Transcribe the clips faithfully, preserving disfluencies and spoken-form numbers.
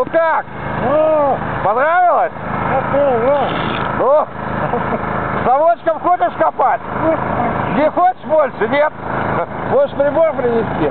Ну как? О, Понравилось? какой, Ну, совочком хочешь копать? Не хочешь больше? Нет? Можешь прибор принести?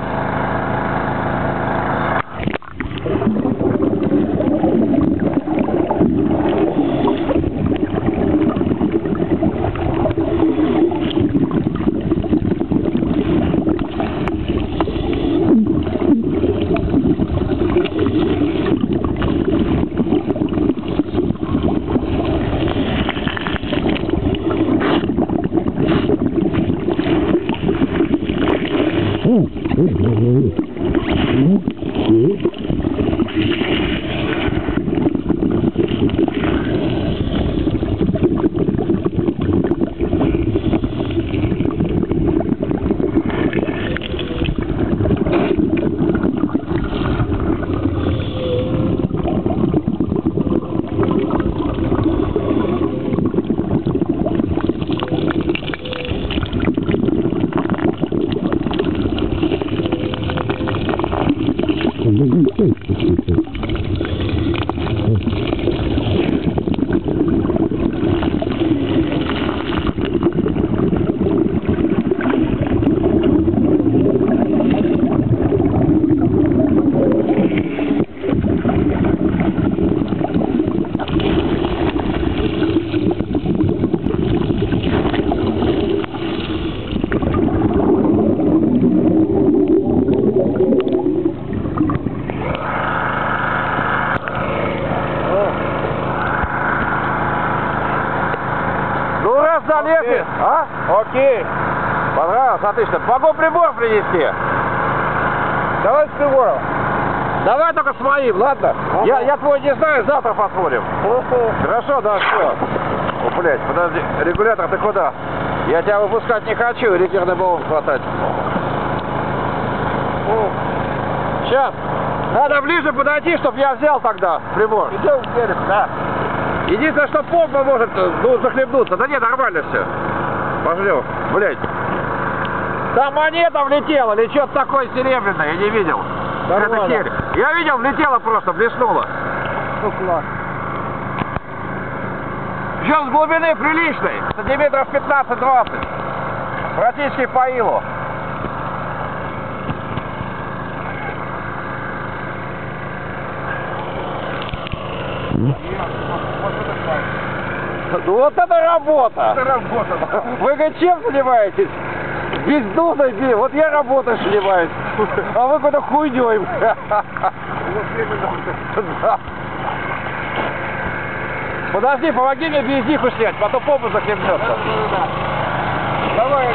Залезли, а? Окей. Понравилось? Отлично. Могу прибор принести. Давай с прибором. Давай только с моим, ладно? Ага. Я, я твой не знаю, завтра посмотрим. Хорошо. Хорошо, да, все. О, блядь, подожди. Регулятор, ты куда? Я тебя выпускать не хочу, резервный баллон хватать. Сейчас. Надо ближе подойти, чтобы я взял тогда прибор. Идем в берег, да. Единственное, что помпа может ну, захлебнуться. Да нет, нормально все. Пожалуй. Блять. Там монета влетела или что-то такое серебряное, я не видел. Это херь. Я видел, влетела просто, блеснула. Ну класс. Причем с глубины приличной. Сантиметров пятнадцать-двадцать. Практически по илу. Вот это работа! Это работа. Вы говорит, чем занимаетесь? Бездумной бей. Вот я работой занимаюсь. А вы какой-то хуйней. Подожди, помоги мне бездиху снять, потом попу захлебнется. Давай.